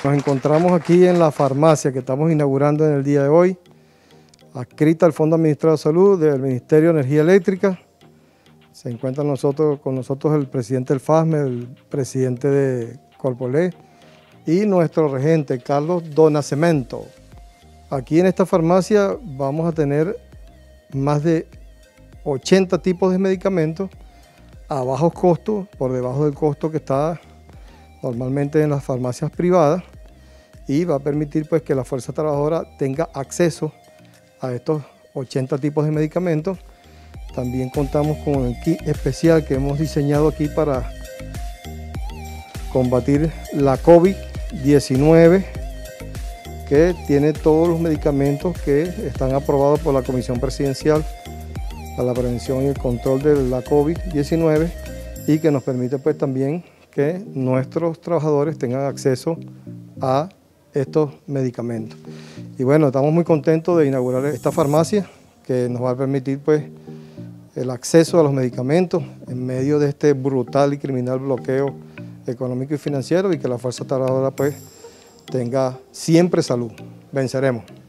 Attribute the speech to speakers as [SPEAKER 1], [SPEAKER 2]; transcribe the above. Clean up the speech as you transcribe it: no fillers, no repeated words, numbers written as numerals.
[SPEAKER 1] Nos encontramos aquí en la farmacia que estamos inaugurando en el día de hoy, adscrita al Fondo Administrado de Salud del Ministerio de Energía Eléctrica. Se encuentra con nosotros el presidente del FASME, el presidente de Corpolé y nuestro regente, Carlos Donacemento. Aquí en esta farmacia vamos a tener más de 80 tipos de medicamentos a bajos costos, por debajo del costo que está normalmente en las farmacias privadas, y va a permitir pues que la fuerza trabajadora tenga acceso a estos 80 tipos de medicamentos. También contamos con el kit especial que hemos diseñado aquí para combatir la COVID-19, que tiene todos los medicamentos que están aprobados por la Comisión Presidencial para la Prevención y el Control de la COVID-19 y que nos permite pues también que nuestros trabajadores tengan acceso a estos medicamentos. Y bueno, estamos muy contentos de inaugurar esta farmacia que nos va a permitir pues el acceso a los medicamentos en medio de este brutal y criminal bloqueo económico y financiero, y que la fuerza trabajadora pues tenga siempre salud. Venceremos.